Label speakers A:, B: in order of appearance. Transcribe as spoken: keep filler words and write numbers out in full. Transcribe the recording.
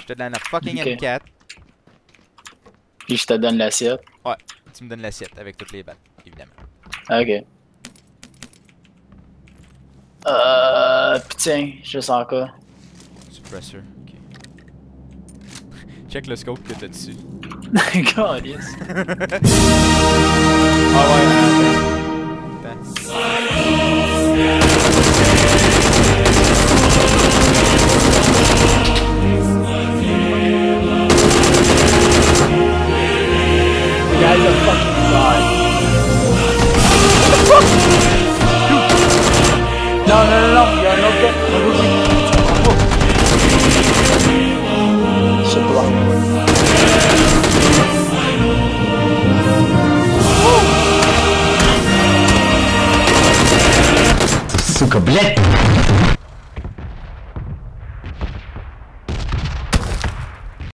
A: Je te donne la fucking
B: Ok.
A: M quatre.
B: Puis je te donne l'assiette.
A: Ouais, tu me donnes l'assiette avec toutes les balles, évidemment.
B: Ok. Euh. Puis tiens, juste encore.
A: Suppressor, ok. Check le scope que t'as dessus.
B: Calice.
A: Ah ouais, attends. Attends.
B: Guys are fucking god. Non, non, non, non, il y a un autre gars. Oui, oui, oui. C'est toi.
C: Сука, блядь!